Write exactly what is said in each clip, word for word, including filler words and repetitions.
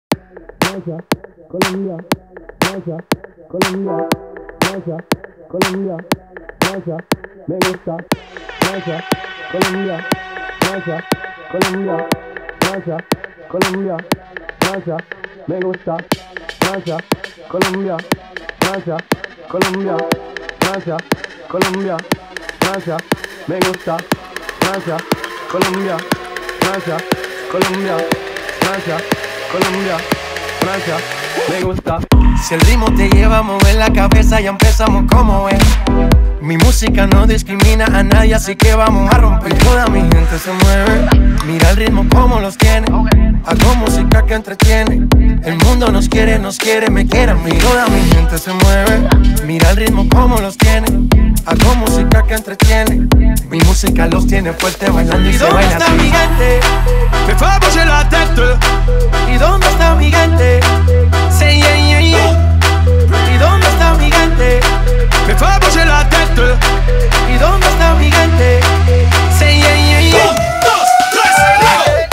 Francia, Colombia, Francia, Colombia, Francia, Colombia, Francia, me gusta. Francia, Colombia, Francia, Colombia, Francia, Colombia, Francia, me gusta. Francia, Colombia, Francia, Colombia, Francia, Colombia, Francia, me gusta. Francia, Colombia, Francia, Colombia, Francia, Colombia, Francia, me gusta. Si el ritmo te lleva a mover la cabeza, ya empezamos como es. Mi música no discrimina a nadie, así que vamos a romper. Toda mi gente se mueve, mira el ritmo como los tiene. Hago música que entretiene. El mundo nos quiere, nos quiere, me quiere a mí. Toda mi gente se mueve, mira el ritmo como los tiene. Hago música que entretiene. Mi música los tiene fuerte bailando y, ¿y se baila así. ¿Dónde está mi gente? Me fue a bouger la tête. ¿Y dónde está mi gente? Say yeah, yeah, yeah. ¿Y dónde está mi gente? Me fue a bouger la tête. ¿Y dónde está mi gente? Say yeah, yeah, yeah. Un, dos, tres,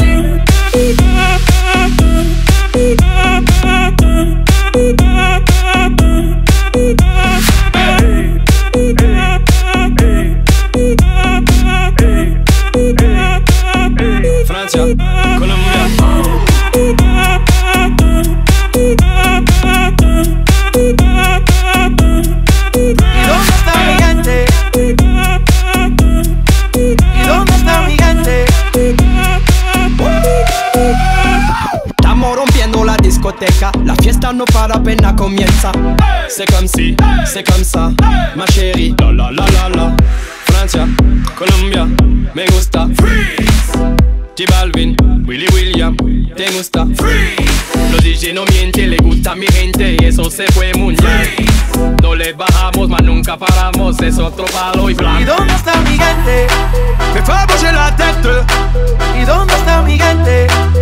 Francia, Colombia. ¿Y dónde está mi gente? ¿Y dónde está mi gente? Estamos rompiendo la discoteca, la fiesta no para, apenas comienza. C'est comme si, c'est comme ça, ma chérie. La la la la la. Francia, Colombia, me gusta. Freeze. J Balvin, Willy William, te gusta. Freeze. Los D J no mienten, le gusta a mi gente y eso se fue muy bien. No le bajamos, mas nunca paramos, es otro palo y blanco. ¿Y dónde está mi gente? Me fue a bouger la tête. ¿Y dónde está mi gente?